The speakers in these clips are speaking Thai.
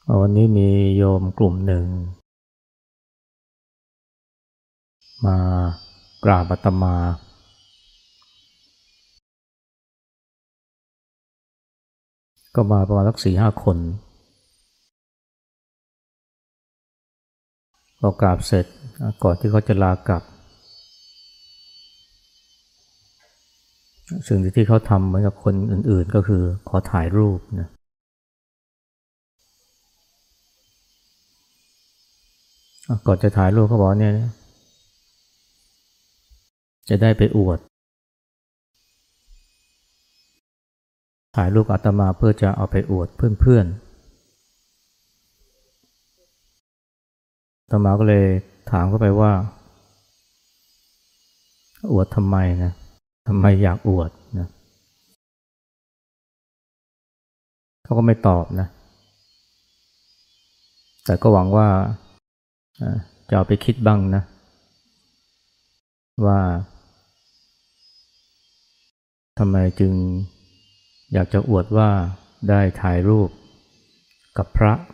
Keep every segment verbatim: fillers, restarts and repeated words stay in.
วันนี้มีโยมกลุ่มหนึ่งมากราบอาตมาก็มาประมาณสักสี่ห้าคนพอกราบเสร็จก่อนที่เขาจะลากลับสิ่งที่เขาทำเหมือนกับคนอื่นๆก็คือขอถ่ายรูปนะก่อนจะถ่ายรูปเขาบอกเนี่ยจะได้ไปอวดถ่ายรูปอาตมาเพื่อจะเอาไปอวดเพื่อนๆอาตมาก็เลยถามเขาไปว่าอวดทำไมนะทำไมอยากอวดนะเขาก็ไม่ตอบนะแต่ก็หวังว่าจะเอาไปคิดบ้างนะว่าทำไมจึงอยากจะอวดว่าได้ถ่ายรูปกับพระ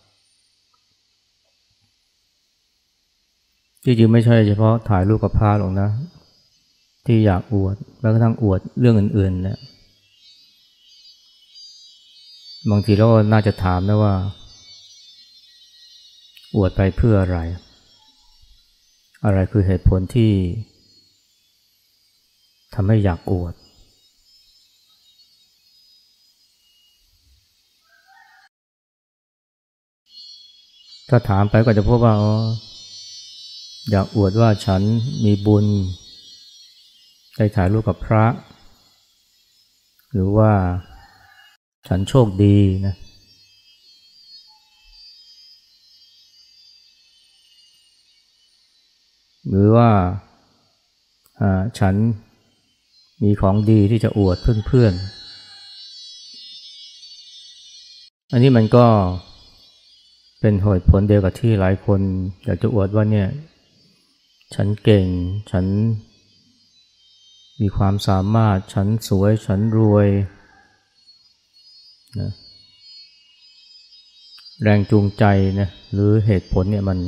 ที่จริงไม่ใช่เฉพาะถ่ายรูปกับพระหรอกนะที่อยากอวดแม้กระทั่งอวดเรื่องอื่นๆเนี่ยบางทีเราก็น่าจะถามนะว่าอวดไปเพื่ออะไรอะไรคือเหตุผลที่ทำให้อยากอวดถ้าถามไปก็จะพบว่าอ๋ออยากอวดว่าฉันมีบุญได้ถ่ายรูปกับพระหรือว่าฉันโชคดีนะหรือว่าฉันมีของดีที่จะอวดเพื่อนๆอันนี้มันก็เป็นเหตุผลเดียวกับที่หลายคนอยากจะอวดว่าเนี่ยฉันเก่งฉันมีความสามารถฉันสวยฉันรวยนะแรงจูงใจนะหรือเหตุผลเนี่ยมัน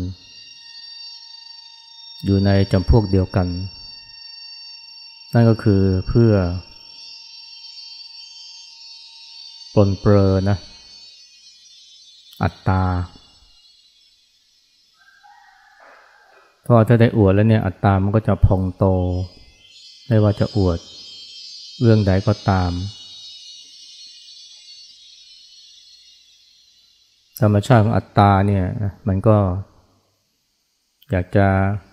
อยู่ในจำพวกเดียวกันนั่นก็คือเพื่อปลนเปลือนะอัตตาเพราะถ้าได้อวดแล้วเนี่ยอัตตามันก็จะพองโตไม่ว่าจะอวดเรื่องใดก็ตามธรรมชาติของอัตตาเนี่ยมันก็อยากจะ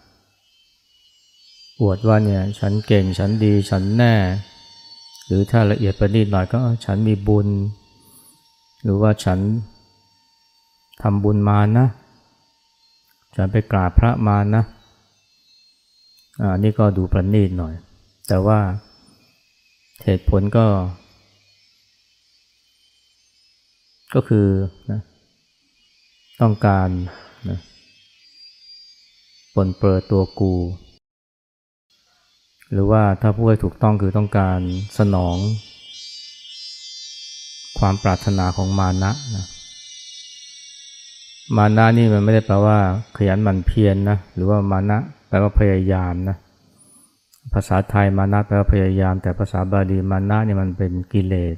อวดว่าเนี่ยฉันเก่งฉันดีฉันแน่หรือถ้าละเอียดประณีตหน่อยก็ฉันมีบุญหรือว่าฉันทำบุญมานะฉันไปกราบพระมานะอันนี้ก็ดูประณีตหน่อยแต่ว่าเหตุผลก็ก็คือนะต้องการนะปลนเปื้อตัวกูหรือว่าถ้าพูดให้ถูกต้องคือต้องการสนองความปรารถนาของมานะนะมานะนี่มันไม่ได้แปลว่าขยันหมั่นเพียร น, นะหรือว่ามานะแปลว่าพยายามนะภาษาไทยมานะแปลว่าพยายามแต่ภาษาบาลีมานะนี่มันเป็นกิเลส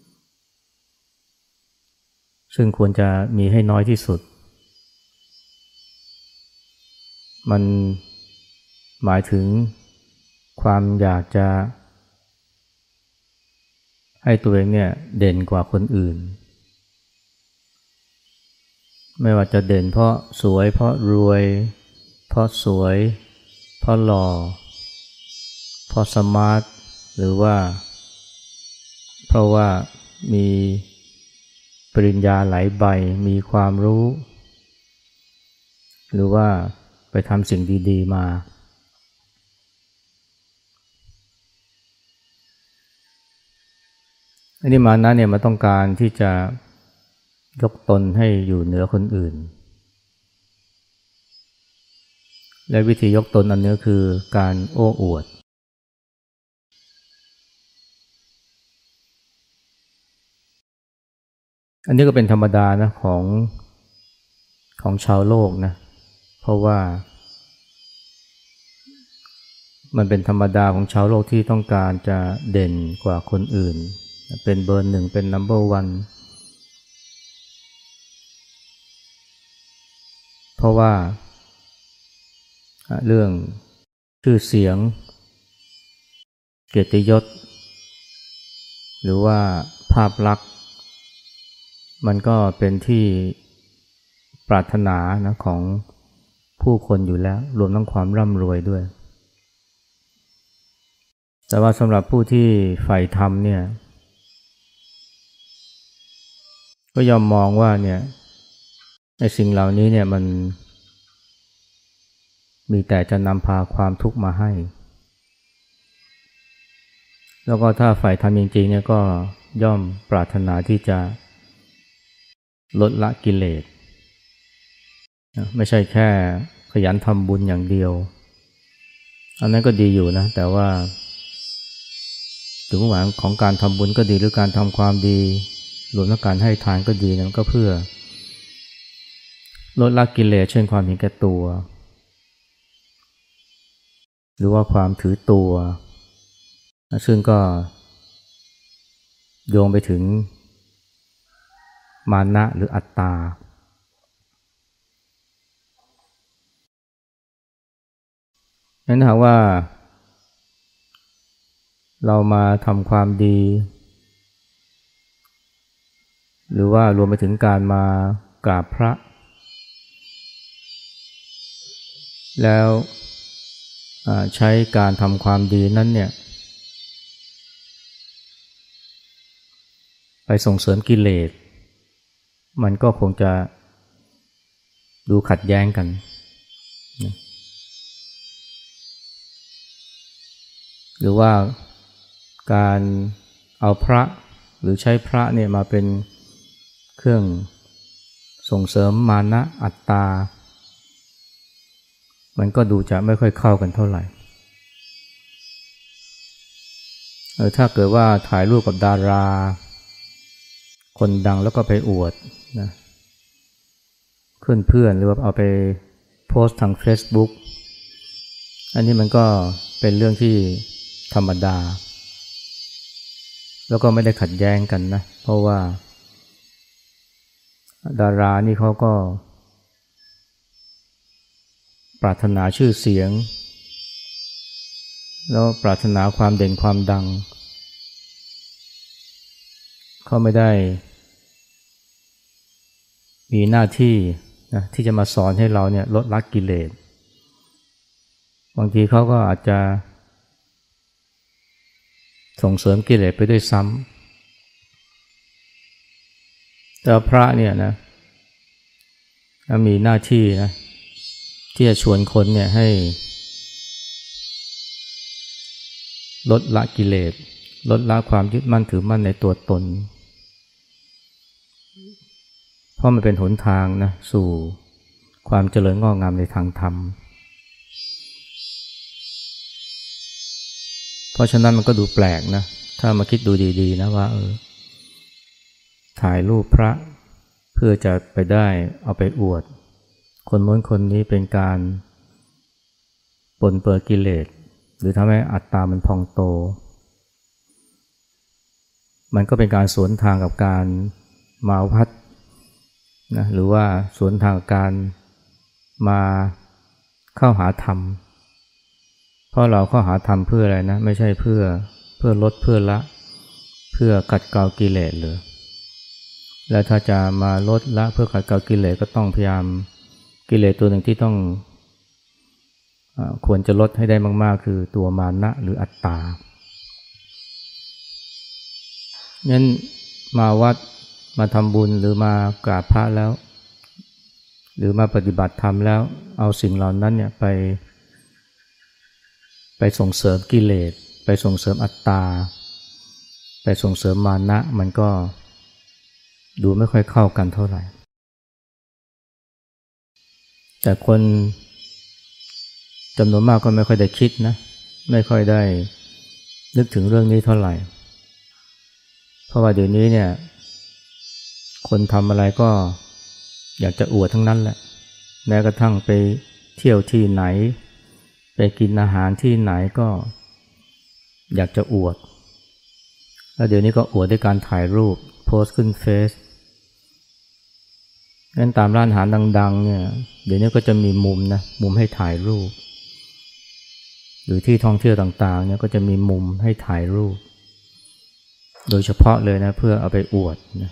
ซึ่งควรจะมีให้น้อยที่สุดมันหมายถึงความอยากจะให้ตัวเองเนี่ยเด่นกว่าคนอื่นไม่ว่าจะเด่นเพราะสวยเพราะรวยเพราะสวยเพราะหล่อเพราะสมาร์ทหรือว่าเพราะว่ามีปริญญาหลายใบมีความรู้หรือว่าไปทำสิ่งดีๆมาอันนี้มานะเนี่ยมันต้องการที่จะยกตนให้อยู่เหนือคนอื่นและวิธียกตนอันนี้คือการโอ้อวดอันนี้ก็เป็นธรรมดานะของของชาวโลกนะเพราะว่ามันเป็นธรรมดาของชาวโลกที่ต้องการจะเด่นกว่าคนอื่นเป็นเบอร์หนึ่งเป็น นัมเบอร์ วัน เพราะว่าเรื่องชื่อเสียงเกียรติยศหรือว่าภาพลักษณ์มันก็เป็นที่ปรารถนานะของผู้คนอยู่แล้วรวมทั้งความร่ำรวยด้วยแต่ว่าสำหรับผู้ที่ใฝ่ธรรมเนี่ยก็ยอมมองว่าเนี่ยไอ้สิ่งเหล่านี้เนี่ยมันมีแต่จะนำพาความทุกข์มาให้แล้วก็ถ้าใฝ่ธรรมจริงๆเนี่ยก็ย่อมปรารถนาที่จะลดละกิเลสไม่ใช่แค่ขยันทำบุญอย่างเดียวอันนั้นก็ดีอยู่นะแต่ว่าถึงหวังของการทำบุญก็ดีหรือการทำความดีรวมทั้งการให้ทานก็ดีนั้นก็เพื่อลดละกิเลสเช่นความเห็นแก่ตัวหรือว่าความถือตัวซึ่งก็โยงไปถึงมานะหรืออัตตางั้นหากว่าเรามาทำความดีหรือว่ารวมไปถึงการมากราบพระแล้วใช้การทำความดีนั้นเนี่ยไปส่งเสริมกิเลสมันก็คงจะดูขัดแย้งกันนะหรือว่าการเอาพระหรือใช้พระเนี่ยมาเป็นเครื่องส่งเสริมมานะอัตตามันก็ดูจะไม่ค่อยเข้ากันเท่าไหร่เออถ้าเกิดว่าถ่ายรูปกับดาราคนดังแล้วก็ไปอวดนะเพื่อนเพื่อนหรือว่าเอาไปโพสต์ทาง Facebook อันนี้มันก็เป็นเรื่องที่ธรรมดาแล้วก็ไม่ได้ขัดแย้งกันนะเพราะว่าดารานี่เขาก็ปรารถนาชื่อเสียงแล้วปรารถนาความเด่นความดังเขาไม่ได้มีหน้าที่นะที่จะมาสอนให้เราเนี่ยลดละกิเลสบางทีเขาก็อาจจะส่งเสริมกิเลสไปด้วยซ้ำแต่พระเนี่ยนะมีหน้าที่นะที่จะชวนคนเนี่ยให้ลดละกิเลสลดละความยึดมั่นถือมั่นในตัวตนเพราะมันเป็นหนทางนะสู่ความเจริญงอกงามในทางธรรมเพราะฉะนั้นมันก็ดูแปลกนะถ้ามาคิดดูดีๆนะว่าเออถ่ายรูปพระเพื่อจะไปได้เอาไปอวดคนโน้นคนนี้เป็นการปนเปื้อนกิเลสหรือทำให้อัตตามันพองโตมันก็เป็นการสวนทางกับการมาวัดนะหรือว่าสวนทางกับการมาเข้าหาธรรมเพราะเราเข้าหาธรรมเพื่ออะไรนะไม่ใช่เพื่อเพื่อลดเพื่อละเพื่อขัดเกลากิเลสเลยและถ้าจะมาลดละเพื่อขัดเกลากิเลสก็ต้องพยายามกิเลสตัวหนึ่งที่ต้องควรจะลดให้ได้มากๆคือตัวมานะหรืออัตตางั้นมาวัดมาทำบุญหรือมากราบพระแล้วหรือมาปฏิบัติธรรมแล้วเอาสิ่งเหล่านั้นเนี่ยไปไปส่งเสริมกิเลสไปส่งเสริมอัตตาไปส่งเสริมมานะมันก็ดูไม่ค่อยเข้ากันเท่าไหร่แต่คนจำนวนมากก็ไม่ค่อยได้คิดนะไม่ค่อยได้นึกถึงเรื่องนี้เท่าไหร่เพราะว่าเดี๋ยวนี้เนี่ยคนทำอะไรก็อยากจะอวดทั้งนั้นแหละแม้กระทั่งไปเที่ยวที่ไหนไปกินอาหารที่ไหนก็อยากจะอวดแล้วเดี๋ยวนี้ก็อวดด้วยการถ่ายรูปโพสต์ขึ้นเฟซงั้นตามร้านอาหารดังๆเนี่ยเดี๋ยวนี้ก็จะมีมุมนะมุมให้ถ่ายรูปหรือที่ท่องเที่ยวต่างๆเนี่ยก็จะมีมุมให้ถ่ายรูปโดยเฉพาะเลยนะเพื่อเอาไปอวดนะ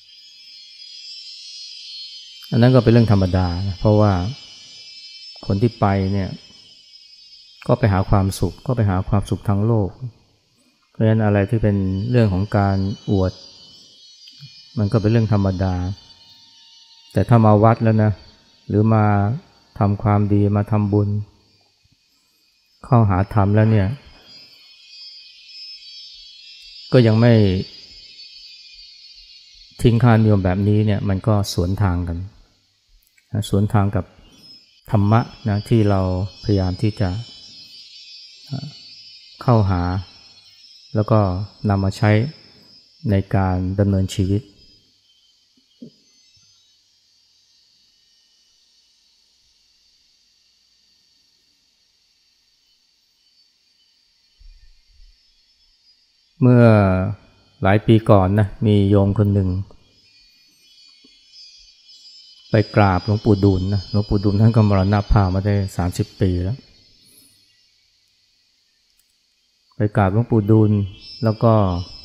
อันนั้นก็เป็นเรื่องธรรมดานะเพราะว่าคนที่ไปเนี่ยก็ไปหาความสุขก็ไปหาความสุขทางโลกเพราะฉะนั้นอะไรที่เป็นเรื่องของการอวดมันก็เป็นเรื่องธรรมดาแต่ถ้ามาวัดแล้วนะหรือมาทำความดีมาทำบุญเข้าหาธรรมแล้วเนี่ยก็ยังไม่ทิ้งค่านิยมแบบนี้เนี่ยมันก็สวนทางกันสวนทางกับธรรมะนะที่เราพยายามที่จะเข้าหาแล้วก็นำมาใช้ในการดำเนินชีวิตเมื่อหลายปีก่อนนะมีโยมคนหนึ่งไปกราบหลวงปู่ดูลนะหลวงปู่ดูลท่านก็มรณภาพมาได้สามสิบปีแล้วไปกราบหลวงปู่ดูลแล้วก็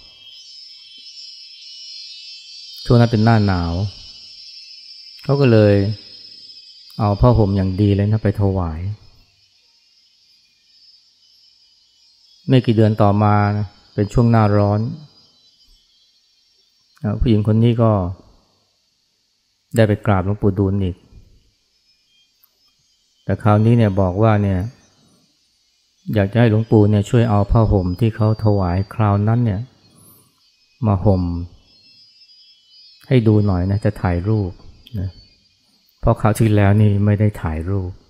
ช่วงนั้นเป็นหน้าหนาวเขาก็เลยเอาผ้าห่มอย่างดีเลยนะไปถวายไม่กี่เดือนต่อมานะเป็นช่วงหน้าร้อนผู้หญิงคนนี้ก็ได้ไปกราบหลวงปู่ดูลอีกแต่คราวนี้เนี่ยบอกว่าเนี่ยอยากจะให้หลวงปู่เนี่ยช่วยเอาผ้าห่มที่เขาถวายคราวนั้นเนี่ยมาห่มให้ดูหน่อยนะจะถ่ายรูปนะเพราะคราวที่แล้วนี่ไม่ได้ถ่ายรูป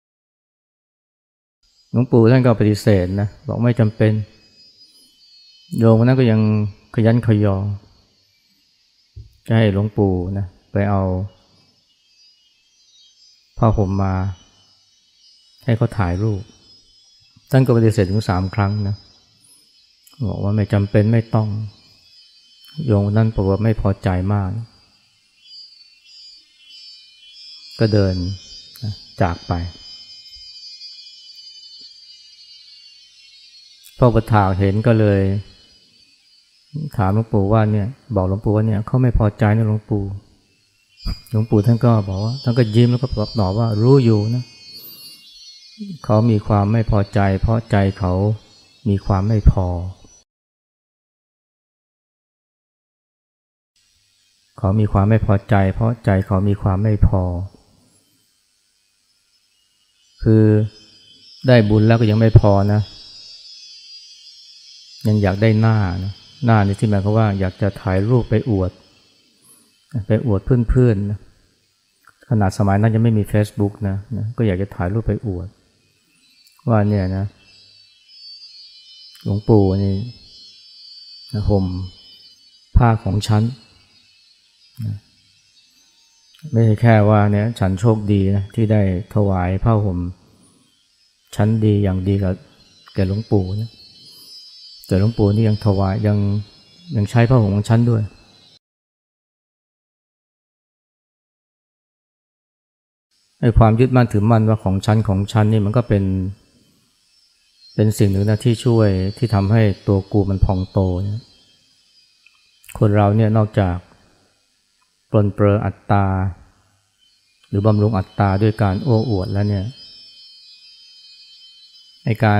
หลวงปู่ท่านก็ปฏิเสธนะบอกไม่จำเป็นโยมคนนั้นก็ยังขยันขยอจะให้หลวงปู่นะไปเอาผ้าห่มมาให้เขาถ่ายรูปท่านก็ปฏิเสธถึงสามครั้งนะบอกว่าไม่จำเป็นไม่ต้องโยมนั้นบอกว่าไม่พอใจมากก็เดินนะจากไปพระอุปถากเห็นก็เลยถามหลวงปู่ว่าเนี่ยบอกหลวงปู่ว่าเนี่ยเขาไม่พอใจนะหลวงปู่หลวงปู่ท่านก็บอกว่าท่านก็ยิ้มแล้วก็ตอบว่ารู้อยู่นะเขามีความไม่พอใจเพราะใจเขามีความไม่พอเขามีความไม่พอใจเพราะใจเขามีความไม่พอคือได้บุญแล้วก็ยังไม่พอนะยังอยากได้หน้านะหน้านี่ที่หมายความว่าอยากจะถ่ายรูปไปอวดไปอวดเพื่อนๆนะขนาดสมัยนั้นยังไม่มี Facebook นะนะก็อยากจะถ่ายรูปไปอวดว่าเนี่ยนะหลวงปู่นี่นะห่มผ้าของฉันนะไม่ใช่แค่ว่าเนี่ยฉันโชคดีนะที่ได้ถวายผ้าห่มชั้นดีอย่างดีกับแก่หลวงปู่นะแต่หลวงปู่นี่ยังถวายยังยังใช้ผ้าห่มของฉันด้วยไอ้ความยึดมั่นถือมั่นว่าของฉันของฉันนี่มันก็เป็นเป็นสิ่งหนึ่งนะที่ช่วยที่ทำให้ตัวกูมันพองโตนะคนเราเนี่ยนอกจากปลนเปลืออัตตาหรือบำรุงอัตตาด้วยการโอ้อวดแล้วเนี่ยไอ้การ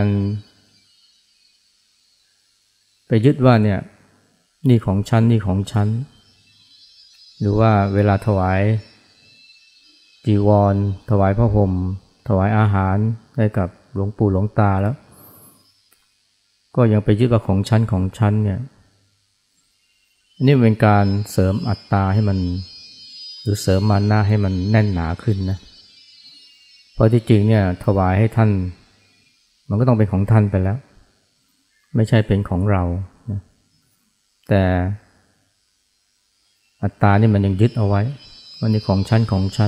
ไปยึดว่าเนี่ยนี่ของฉันนี่ของฉันหรือว่าเวลาถวายจีวรถวายผ้าห่มถวายอาหารให้กับหลวงปู่หลวงตาแล้วก็ยังไปยึดว่าของฉันของฉันเนี่ยนี่เป็นการเสริมอัตตาให้มันหรือเสริมมานะให้มันแน่นหนาขึ้นนะเพราะที่จริงเนี่ยถวายให้ท่านมันก็ต้องเป็นของท่านไปแล้วไม่ใช่เป็นของเรานะแต่อัตตานี่มันยังยึดเอาไว้ว่านี่ของฉันของฉัน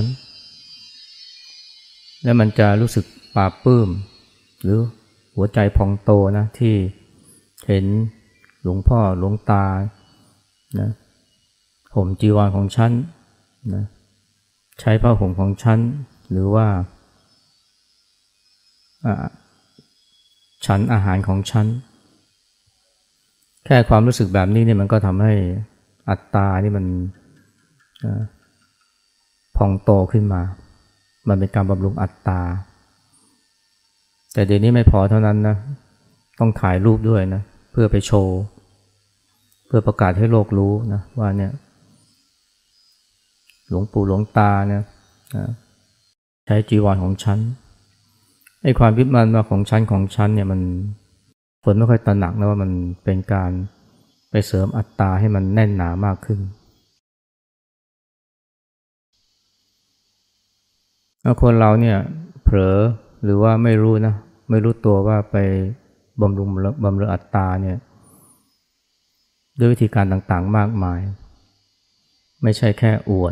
แล้วมันจะรู้สึกปลาบปลื้มหรือหัวใจพองโตนะที่เห็นหลวงพ่อหลวงตานะห่มจีวรของฉันนะใช้ผ้าห่มของฉันหรือว่าฉันอาหารของฉันแค่ความรู้สึกแบบนี้เนี่ยมันก็ทำให้อัตตานี่มันพองโตขึ้นมามันเป็นการบำรุงอัตตาแต่เดี๋ยวนี้ไม่พอเท่านั้นนะต้องถ่ายรูปด้วยนะเพื่อไปโชว์เพื่อประกาศให้โลกรู้นะว่าเนี่ยหลวงปู่หลวงตาเนี่ยใช้จีวรของฉันไอ้ความยึดมั่นว่าของฉันของฉันเนี่ยมันคนไม่ค่อยตระหนักนะว่ามันเป็นการไปเสริมอัตตาให้มันแน่นหนามากขึ้นแล้วคนเราเนี่ยเผลอหรือว่าไม่รู้นะไม่รู้ตัวว่าไปบำรุงบำรุงอัตตาเนี่ยด้วยวิธีการต่างๆมากมายไม่ใช่แค่อวด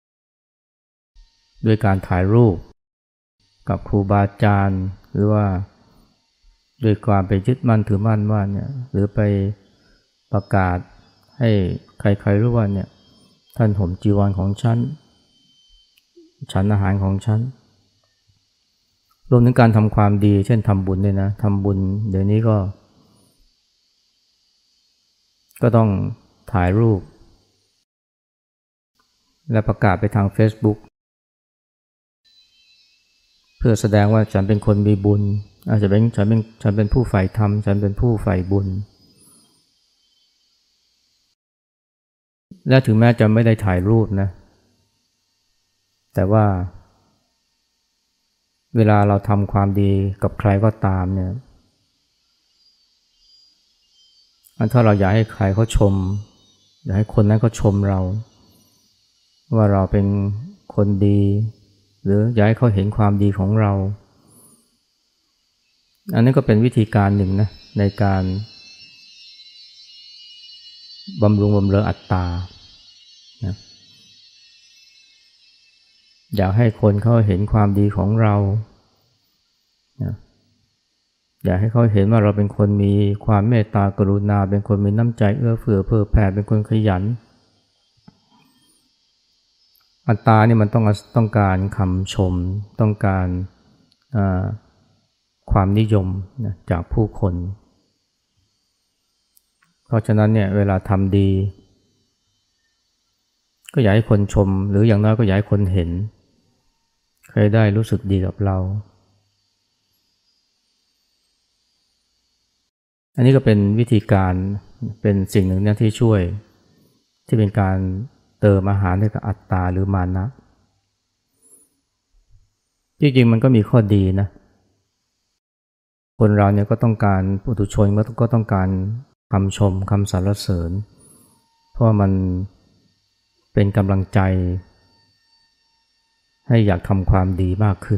ด้วยการถ่ายรูปกับครูบาอาจารย์หรือว่าด้วยความไปยึดมั่นถือมั่นว่าเนี่ยหรือไปประกาศให้ใครๆรู้ว่าเนี่ยท่านห่มจีวรของฉันฉันอาหารของฉันรวมถึงการทำความดีเช่นทำบุญด้วยนะทำบุญเดี๋ยวนี้ก็ก็ต้องถ่ายรูปและประกาศไปทาง Facebook เพื่อแสดงว่าฉันเป็นคนมีบุญอาจจะเป็นฉันเป็นฉันเป็นผู้ใฝ่ธรรมฉันเป็นผู้ใฝ่บุญและถึงแม้จะไม่ได้ถ่ายรูปนะแต่ว่าเวลาเราทำความดีกับใครก็ตามเนี่ยถ้าเราอยากให้ใครเขาชมอยากให้คนนั้นเขาชมเราว่าเราเป็นคนดีหรืออยากให้เขาเห็นความดีของเราอันนี้ก็เป็นวิธีการหนึ่งนะในการบำรุงบำเรออัตตานะอยากให้คนเขาเห็นความดีของเรานะอยากให้เขาเห็นว่าเราเป็นคนมีความเมตตากรุณาเป็นคนมีน้ำใจเอื้อเฟื้อเผื่อแผ่เป็นคนขยันอัตตานี่มันต้องต้องการคำชมต้องการความนิยมนะจากผู้คนเพราะฉะนั้นเนี่ยเวลาทำดีก็อยากให้คนชมหรืออย่างน้อยก็อยากให้คนเห็นใครได้รู้สึกดีกับเราอันนี้ก็เป็นวิธีการเป็นสิ่งหนึ่งเนี่ยที่ช่วยที่เป็นการเติมอาหารให้กับอัตตาหรือมานะจริงๆมันก็มีข้อดีนะคนเราเนี่ยก็ต้องการปุถุชนก็ต้องการคำชมคำสรรเสริญเพราะมันเป็นกำลังใจให้อยากทำความดีมากขึ้น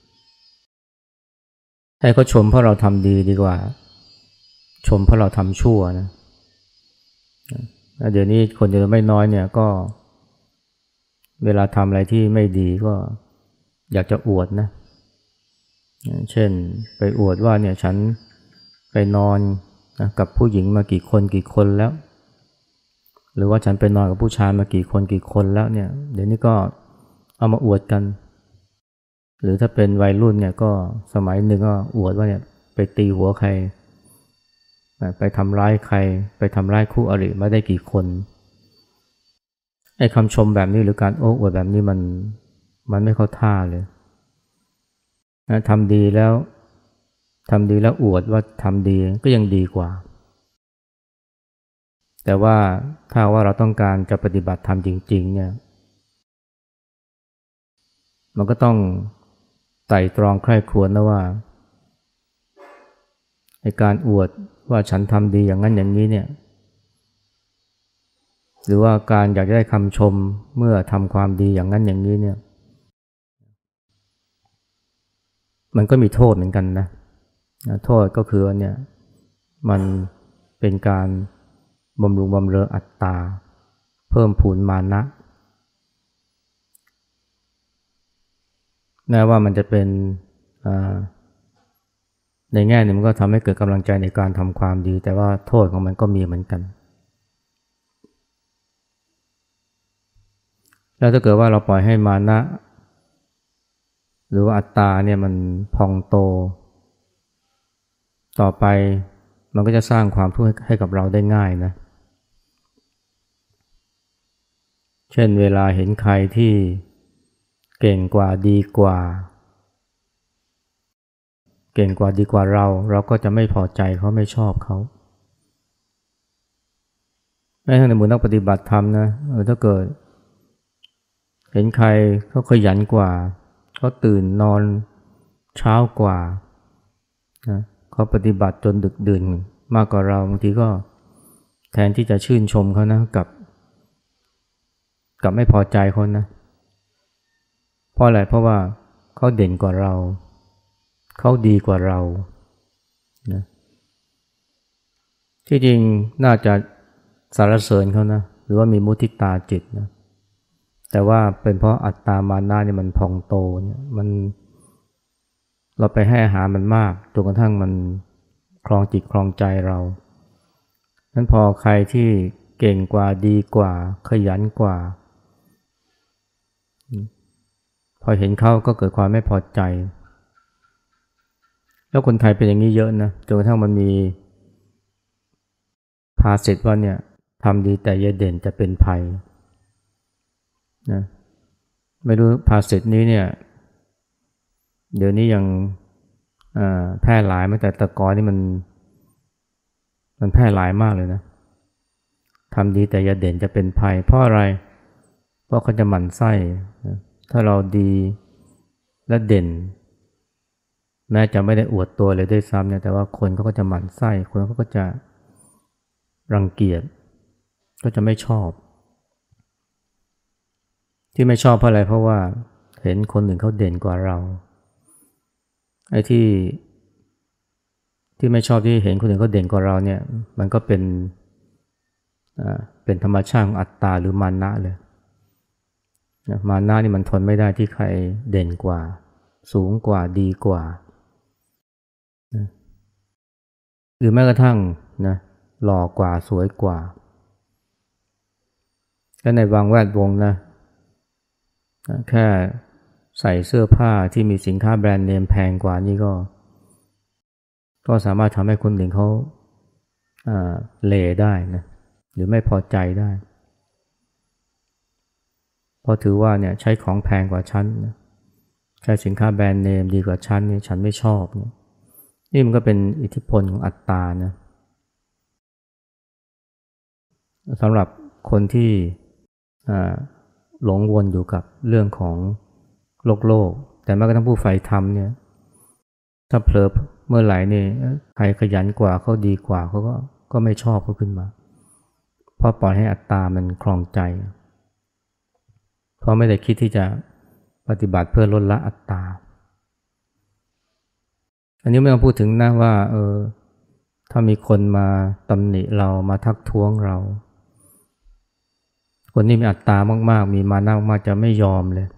ให้เขาชมเพราะเราทำดีดีกว่าชมเพราะเราทำชั่วนะเดี๋ยวนี้คนจำนวนไม่น้อยเนี่ยก็เวลาทำอะไรที่ไม่ดีก็อยากจะอวดนะเช่นไปอวดว่าเนี่ยฉันไปนอนนะกับผู้หญิงมากี่คนกี่คนแล้วหรือว่าฉันไปนอนกับผู้ชายมากี่คนกี่คนแล้วเนี่ยเดี๋ยวนี้ก็เอามาอวดกันหรือถ้าเป็นวัยรุ่นเนี่ยก็สมัยหนึ่งก็อวดว่าเนี่ยไปตีหัวใครไปทำร้ายใครไปทำร้ายคู่อริมาได้กี่คนไอ้คำชมแบบนี้หรือการโอ้อวดแบบนี้มันมันไม่เข้าท่าเลยนะทำดีแล้วทำดีแล้วอวดว่าทำดีก็ยังดีกว่าแต่ว่าถ้าว่าเราต้องการจะปฏิบัติธรรมจริงๆเนี่ยมันก็ต้องไตร่ตรองใคร่ครวญนะว่าไอ้การอวดว่าฉันทำดีอย่างนั้นอย่างนี้เนี่ยหรือว่าการอยากได้คำชมเมื่อทำความดีอย่างนั้นอย่างนี้เนี่ยมันก็มีโทษเหมือนกันนะโทษก็คือเนี่ยมันเป็นการบำรุงบำเรออัตตาเพพิ่มพูนมานะแม้ว่ามันจะเป็นในแง่หนึ่งมันก็ทำให้เกิดกำลังใจในการทำความดีแต่ว่าโทษของมันก็มีเหมือนกันแล้วถ้าเกิดว่าเราปล่อยให้มานะหรือว่าอัตตาเนี่ยมันพองโตต่อไปมันก็จะสร้างความทุกข์ให้กับเราได้ง่ายนะเช่นเวลาเห็นใครที่เก่งกว่าดีกว่าเก่งกว่าดีกว่าเราเราก็จะไม่พอใจเขาไม่ชอบเขาแม้ทั้งในหมู่นักปฏิบัติธรรมนะเออถ้าเกิดเห็นใครเขาขยันกว่าเขาตื่นนอนเช้ากว่านะเขาปฏิบัติจนดึกดื่นมากกว่าเราบางทีก็แทนที่จะชื่นชมเขานะกับกับไม่พอใจเขานะเพราะอะไรเพราะว่าเขาเด่นกว่าเราเขาดีกว่าเรานะที่จริงน่าจะสรรเสริญเขานะหรือว่ามีมุทิตาจิตนะแต่ว่าเป็นเพราะอัตตามานะเนี่ยมันพองโตเนี่ยมันเราไปให้อาหารมันมากจนกระทั่งมันครองจิตครองใจเรานั้นพอใครที่เก่งกว่าดีกว่าขยันกว่าพอเห็นเขาก็เกิดความไม่พอใจแล้วคนไทยเป็นอย่างนี้เยอะนะจนกระทั่งมันมีภาษิตว่าเนี่ยทำดีแต่อย่าเด่นจะเป็นภัยนะไม่รู้ภาษิตนี้เนี่ยเดี๋ยวนี้ยังแพร่หลายมาแต่แตะกอนนี่มันมันแพร่หลายมากเลยนะทำดีแต่อย่าเด่นจะเป็นภัยเพราะอะไรเพราะเขาจะหมั่นไส้นะถ้าเราดีและเด่นแม้จะไม่ได้อวดตัวเลยด้วยซ้ำเนี่ยแต่ว่าคนเขาก็จะหมั่นไส้คนเขาก็จะรังเกียจก็จะไม่ชอบที่ไม่ชอบเพราะอะไรเพราะว่าเห็นคนอื่นเขาเด่นกว่าเราไอ้ที่ที่ไม่ชอบที่เห็นคนอื่นเขาเด่นกว่าเราเนี่ยมันก็เป็นอ่าเป็นธรรมชาติของอัตตาหรือมานะเลยนะมานะนี่มันทนไม่ได้ที่ใครเด่นกว่าสูงกว่าดีกว่านะหรือแม้กระทั่งนะหล่อกว่าสวยกว่าและในบางแวดวงนะแค่ใส่เสื้อผ้าที่มีสินค้าแบรนด์เนมแพงกว่านี่ก็ก็สามารถทำให้คนอื่นเขาเหล่ได้นะหรือไม่พอใจได้เพราะถือว่าเนี่ยใช้ของแพงกว่าฉันนะใช้สินค้าแบรนด์เนมดีกว่าฉันนี่ฉันไม่ชอบเนี่ยนี่มันก็เป็นอิทธิพลของอัตตานะสำหรับคนที่หลงวนอยู่กับเรื่องของโลกโลกแต่แม้กระทั่งผู้ใฝ่ธรรมเนี่ยถ้าเผลอเมื่อไหร่นี่ใครขยันกว่าเขาดีกว่าเขาก็ก็ไม่ชอบเขาขึ้นมาเพราะปล่อยให้อัตตามันครองใจเพราะไม่ได้คิดที่จะปฏิบัติเพื่อลดละอัตตาอันนี้ไม่ต้องพูดถึงนะว่าเออถ้ามีคนมาตำหนิเรามาทักท้วงเราคนที่มีอัตตามากๆมีมานะมากๆจะไม่ยอมเลย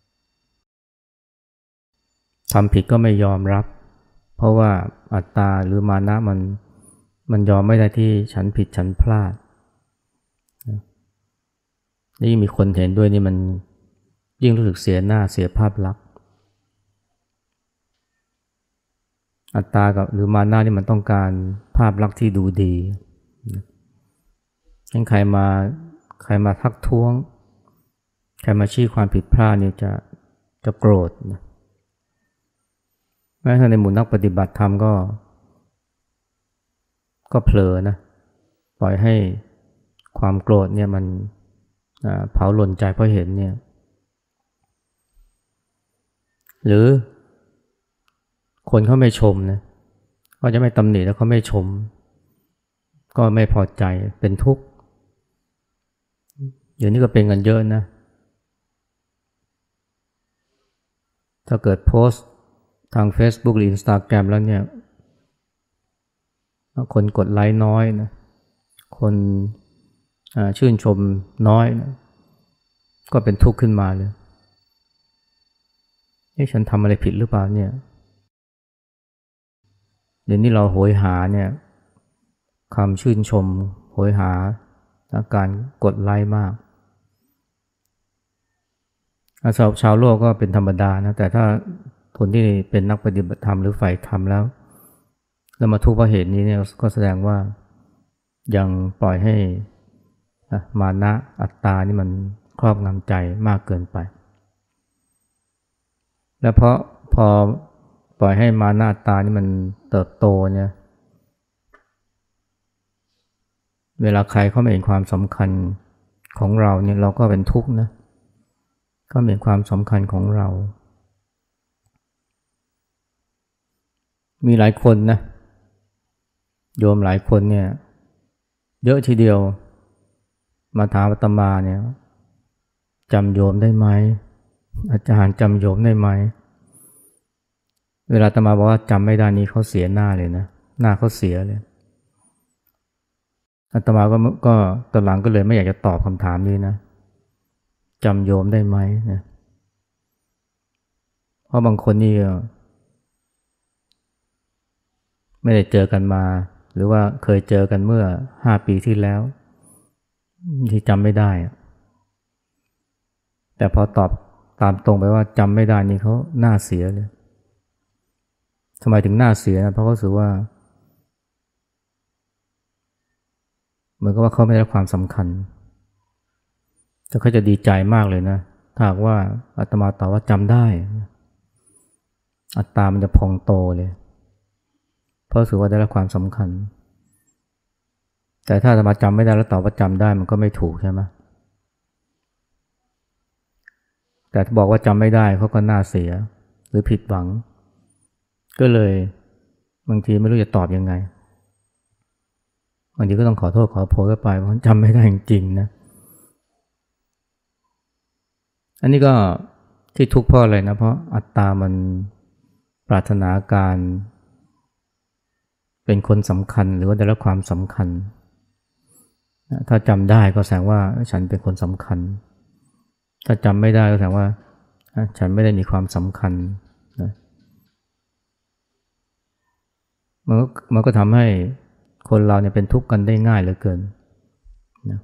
ทำผิดก็ไม่ยอมรับเพราะว่าอัตตาหรือมานะมันมันยอมไม่ได้ที่ฉันผิดฉันพลาดนี่มีคนเห็นด้วยนี่มันยิ่งรู้สึกเสียหน้าเสียภาพลักษณ์อัตตากับหรือมานะนี่มันต้องการภาพลักษณ์ที่ดูดีงั้นใครมาใครมาทักท้วงใครมาชี้ความผิดพลาดนี่จะจะโกรธนะแม้ในหมู่นักปฏิบัติธรรมก็ก็เผลอนะปล่อยให้ความโกรธเนี่ยมันเผาหล่นใจเพราะเห็นเนี่ยหรือคนเขาไม่ชมนะก็จะไม่ตำหนิแล้วเขาไม่ชมก็ไม่พอใจเป็นทุกข์อย่างนี้ก็เป็นกันเยอะนะถ้าเกิดโพสต์ทาง Facebook หรือ Instagram แล้วเนี่ยคนกดไลค์น้อยนะคนชื่นชมน้อยนะก็เป็นทุกข์ขึ้นมาเลยเอ๊ะฉันทำอะไรผิดหรือเปล่าเนี่ยเดี๋ยวนี้เราโหยหาเนี่ยคำชื่นชมโหยหาการกดไลค์มากสำหรับชาวโลกก็เป็นธรรมดานะแต่ถ้าคนที่เป็นนักปฏิบัติธรรมหรือใฝ่ธรรมแล้วแล้วมาทุกข์เพราะเหตุนี้เนี่ยก็แสดงว่ายังปล่อยให้มานะอัตตานี่มันครอบงำใจมากเกินไปและเพราะพอปล่อยให้มานะอัตตานี่มันเติบโตเนี่ยเวลาใครเขาไม่เห็นความสำคัญของเราเนี่ยเราก็เป็นทุกข์นะก็เห็นความสำคัญของเรามีหลายคนนะโยมหลายคนเนี่ยเยอะทีเดียวมาถามอาตมาเนี่ยจำโยมได้ไหมอาจารย์จำโยมได้ไหมเวลาอาตมาบอกว่าจำไม่ได้นี้เขาเสียหน้าเลยนะหน้าเขาเสียเลยอาตมาก็ก็ตอนหลังก็เลยไม่อยากจะตอบคำถามนี้นะจำโยมได้ไหมนะเพราะบางคนนี่ไม่ได้เจอกันมาหรือว่าเคยเจอกันเมื่อห้าปีที่แล้วที่จำไม่ได้แต่พอตอบตามตรงไปว่าจำไม่ได้นี่เขาหน้าเสียเลยทำไมถึงหน้าเสียนะเพราะเขารู้สึกว่าเหมือนกับว่าเขาไม่ได้รับความสำคัญแต่เขาจะดีใจมากเลยนะถ้าหากว่าอาตมาตอบว่าจำได้อัตตามันจะพองโตเลยเพราะรู้สึกว่าได้รับความสำคัญแต่ถ้าอาตมาจำไม่ได้แล้วตอบว่าจำได้มันก็ไม่ถูกใช่ไหมแต่ถ้าบอกว่าจำไม่ได้เขาก็น่าเสียหรือผิดหวังก็เลยบางทีไม่รู้จะตอบยังไงบางทีก็ต้องขอโทษขอโพยไปเพราะจำไม่ได้จริงๆนะอันนี้ก็ที่ทุกข์เพราะอะไรนะเพราะอัตตามันปรารถนาการเป็นคนสำคัญหรือว่าได้รับความสำคัญถ้าจำได้ก็แสดงว่าฉันเป็นคนสำคัญถ้าจำไม่ได้ก็แสดงว่าฉันไม่ได้มีความสำคัญนะมันก็มันก็ทำให้คนเราเนี่ยเป็นทุกข์กันได้ง่ายเหลือเกินนะ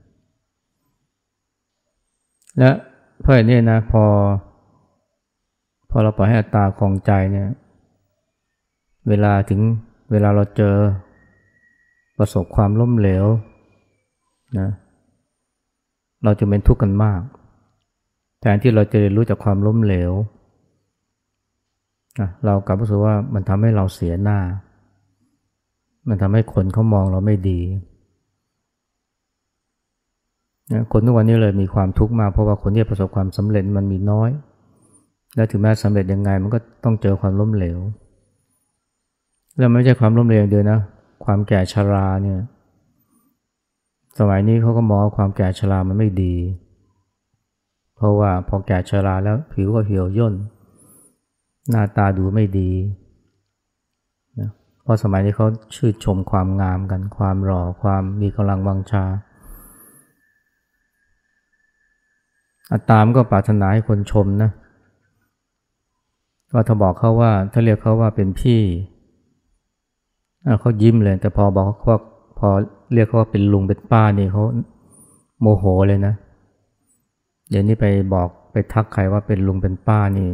และเพราะอย่างนี้นะพอพอเราปล่อยให้อัตตาครองใจเนี่ยเวลาถึงเวลาเราเจอประสบความล้มเหลวนะเราจะเป็นทุกข์กันมากแทนที่เราจะเรียนรู้จากความล้มเหลวนะเรากลับรู้สึกว่ามันทำให้เราเสียหน้ามันทำให้คนเขามองเราไม่ดีนะคนทุกวันนี้เลยมีความทุกข์มากเพราะว่าคนที่ประสบความสำเร็จมันมีน้อยและถึงแม้สำเร็จยังไงมันก็ต้องเจอความล้มเหลวแล้วไม่ใช่ความล้มเหลวเดียวนะความแก่ชราเนี่ยสมัยนี้เขาก็มองความแก่ชรามันไม่ดีเพราะว่าพอแก่ชราแล้วผิวก็เหี่ยวย่นหน้าตาดูไม่ดีนะเพราะสมัยนี้เขาชื่นชมความงามกันความหล่อความมีกำลังวังชาอัตตามก็ปรารถนาให้คนชมนะว่าถ้าบอกเขาว่าถ้าเรียกเขาว่าเป็นพี่เขายิ้มเลยแต่พอบอกว่าพอเรียกเขาว่าเป็นลุงเป็นป้านี่เขาโมโหเลยนะเดี๋ยวนี้ไปบอกไปทักใครว่าเป็นลุงเป็นป้านี่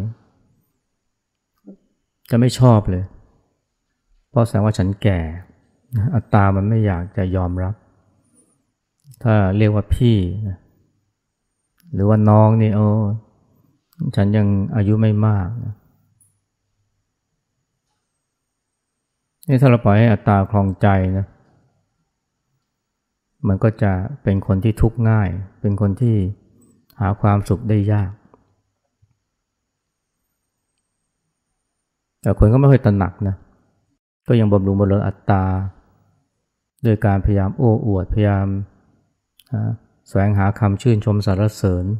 จะไม่ชอบเลยเพราะแสดงว่าฉันแก่อัตตามันไม่อยากจะยอมรับถ้าเรียกว่าพี่นะหรือว่าน้องนี่โอ้ฉันยังอายุไม่มากนะนี่ถ้าเราปล่อยให้อัตตาครองใจนะมันก็จะเป็นคนที่ทุกข์ง่ายเป็นคนที่หาความสุขได้ยากแต่คนก็ไม่ค่อยตระหนักนะก็ยังบำรุงบำรุงอัตตาโดยการพยายามโอ้อวดพยายามแสวงหาคำชื่นชมสรรเสริญ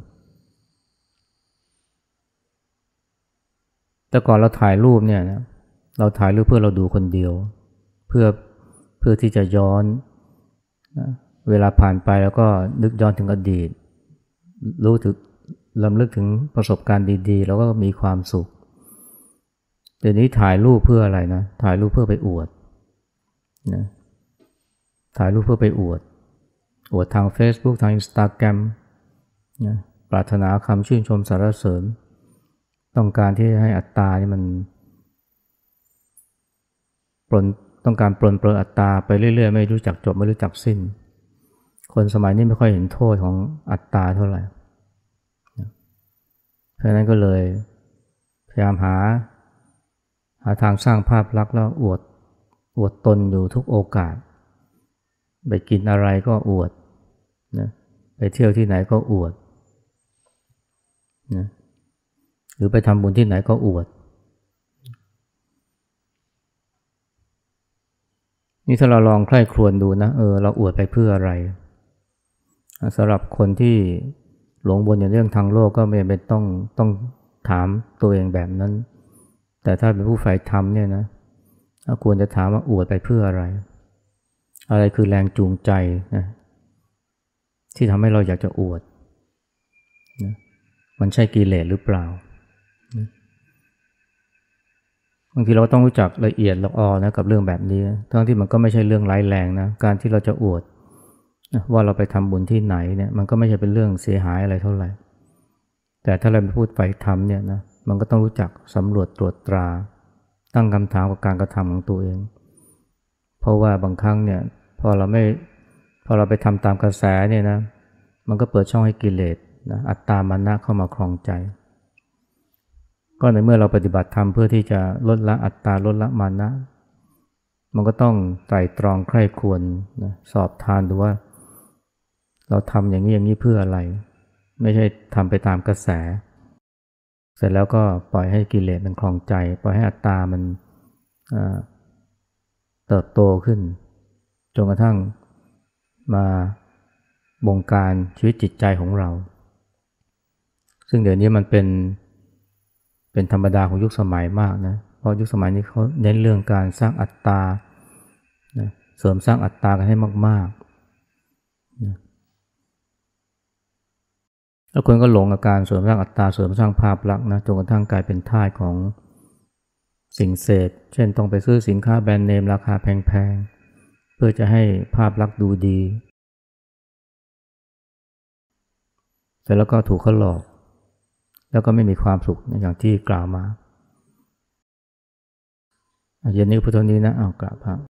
แต่ก่อนเราถ่ายรูปเนี่ยนะเราถ่ายรูปเพื่อเราดูคนเดียวเพื่อเพื่อที่จะย้อนนะเวลาผ่านไปแล้วก็นึกย้อนถึงอดีตรู้ถึงรำลึกถึงประสบการณ์ดีๆแล้วก็มีความสุขเดี๋ยวนี้ถ่ายรูปเพื่ออะไรนะถ่ายรูปเพื่อไปอวดนะถ่ายรูปเพื่อไปอวดอวดทาง Facebook ทาง Instagram นะปรารถนาคำชื่นชมสรรเสริญต้องการที่ให้อัตตานี่มันปลนต้องการปลนเปลืออัตตาไปเรื่อยๆไม่รู้จักจบไม่รู้จักสิ้นคนสมัยนี้ไม่ค่อยเห็นโทษของอัตตาเท่าไหร่เพราะนั้นก็เลยพยายามหาหาทางสร้างภาพลักษณ์แล้วอวดอวดตนอยู่ทุกโอกาสไปกินอะไรก็อวดนะไปเที่ยวที่ไหนก็อวดนะหรือไปทำบุญที่ไหนก็อวดนี่ถ้าเราลองใคร่ครวญดูนะเออเราอวดไปเพื่ออะไรสำหรับคนที่หลงวนอย่างเรื่องทางโลกก็ไม่เป็นต้องต้องถามตัวเองแบบนั้นแต่ถ้าเป็นผู้ใฝ่ธรรมเนี่ยนะควรจะถามว่าอวดไปเพื่ออะไรอะไรคือแรงจูงใจนะที่ทำให้เราอยากจะอวดนะมันใช่กิเลสหรือเปล่านะบางทีเราก็ต้องรู้จักละเอียดละออนะกับเรื่องแบบนี้ทั้งที่มันก็ไม่ใช่เรื่องร้ายแรงนะการที่เราจะอวดนะว่าเราไปทำบุญที่ไหนเนี่ยมันก็ไม่ใช่เป็นเรื่องเสียหายอะไรเท่าไหร่แต่ถ้าเราไปพูดใฝ่ธรรมเนี่ยนะมันก็ต้องรู้จักสำรวจตรวจตราตั้งคำถามกับการกระทำของตัวเองเพราะว่าบางครั้งเนี่ยพอเราไม่พอเราไปทำตามกระแสเนี่ยนะมันก็เปิดช่องให้กิเลสนะอัตตามานะเข้ามาครองใจก็ในเมื่อเราปฏิบัติธรรมเพื่อที่จะลดละอัตตาลดละมานะมันก็ต้องไตร่ตรองใคร่ครวญนะสอบทานดูว่าเราทำอย่างนี้อย่างนี้เพื่ออะไรไม่ใช่ทำไปตามกระแสเสร็จแล้วก็ปล่อยให้กิเลสมันครองใจปล่อยให้อัตตามันเติบโตขึ้นจนกระทั่งมาบงการชีวิตจิตใจของเราซึ่งเดี๋ยวนี้มันเป็นเป็นธรรมดาของยุคสมัยมากนะเพราะยุคสมัยนี้เขาเน้นเรื่องการสร้างอัตตานะเสริมสร้างอัตตากันให้มากๆนะแล้วคนก็หลงกับการเสริมสร้างอัตตาเสริมสร้างภาพลักษณ์นะจนกระทั่งกลายเป็นทาสของสิ่งเสพเช่นต้องไปซื้อสินค้าแบรนด์เนมราคาแพงๆเพื่อจะให้ภาพลักษณ์ดูดีเสร็จแล้วก็ถูกเขาหลอกแล้วก็ไม่มีความสุขอย่างที่กล่าวมาเย็นนี้พุทโธนี้นะเอากราบพระ